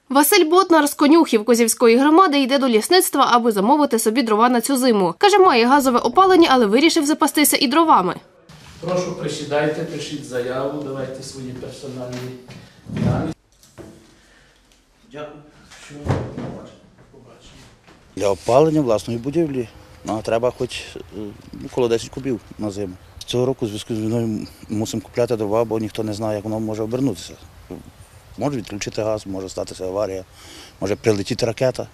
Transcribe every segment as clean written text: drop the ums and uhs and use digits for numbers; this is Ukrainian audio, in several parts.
Василь Ботнар з Конюхів Козівської громади йде до лісництва, аби замовити собі дрова на цю зиму. Каже, має газове опалення, але вирішив запастися і дровами. Прошу, присідайте, пишіть заяву, давайте свої персональні дані. Дякую. Що побачимо. Для опалення власної будівлі треба хоч коло 10 кубів на зиму. Цього року у зв'язку з війною мусимо купляти дрова, бо ніхто не знає, як воно може обернутися. Може відключити газ, може статися аварія, може прилетіти ракета.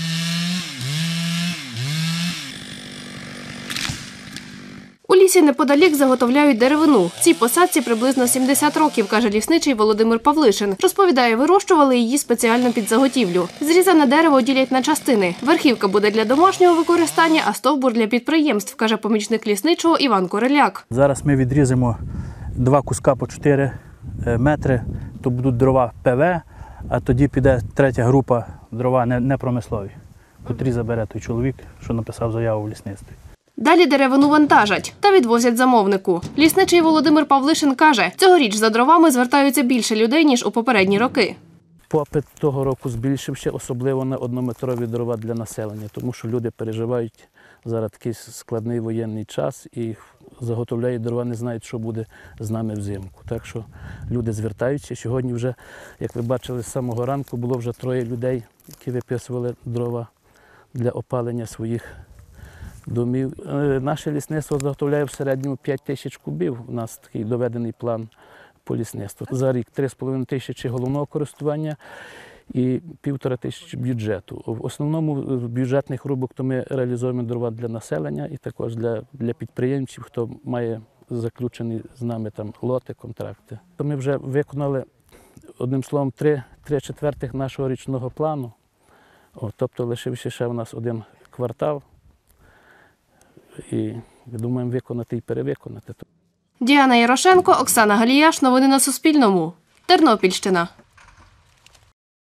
У лісі неподалік заготовляють деревину. Цій посадці приблизно 70 років, каже лісничий Володимир Павлишин. Розповідає, вирощували її спеціально під заготівлю. Зрізане дерево ділять на частини. Верхівка буде для домашнього використання, а стовбур для підприємств, каже помічник лісничого Іван Кореляк. Зараз ми відрізимо 2 куска по 4 метри, то будуть дрова ПВ, а тоді піде третя група дрова непромислові, котрі забере той чоловік, що написав заяву в лісництві. Далі деревину вантажать та відвозять замовнику. Лісничий Володимир Павлишин каже, цьогоріч за дровами звертаються більше людей, ніж у попередні роки. Попит того року збільшився, особливо на однометрові дрова для населення, тому що люди переживають зараз такий складний воєнний час і заготовляють дрова, не знають, що буде з нами взимку. Так що люди звертаються. Сьогодні вже, як ви бачили, з самого ранку було вже 3 людей, які виписували дрова для опалення своїх домів. Наше лісництво заготовляє в середньому 5 тисяч кубів. У нас такий доведений план по лісництву. За рік 3,5 тисячі головного користування і 1,5 тисячі бюджету. В основному з бюджетних рубок то ми реалізуємо дрова для населення і також для підприємців, хто має заключені з нами там лоти, контракти. То ми вже виконали, одним словом, 3/4 нашого річного плану. Тобто лишився ще у нас 1 квартал. І думаємо виконати і перевиконати. Діана Ярошенко, Оксана Галіяш. Новини на Суспільному. Тернопільщина.